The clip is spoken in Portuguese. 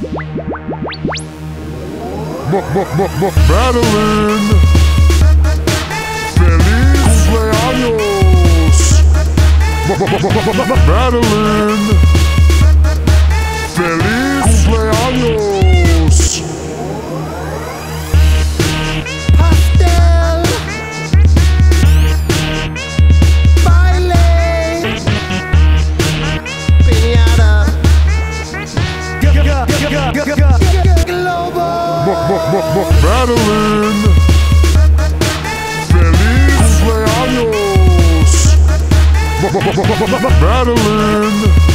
Madeline, feliz cumpleaños. Madeline, feliz cumpleaños. Pastel, baile, piñata, globo. Madeline, feliz cumpleaños. Madeline.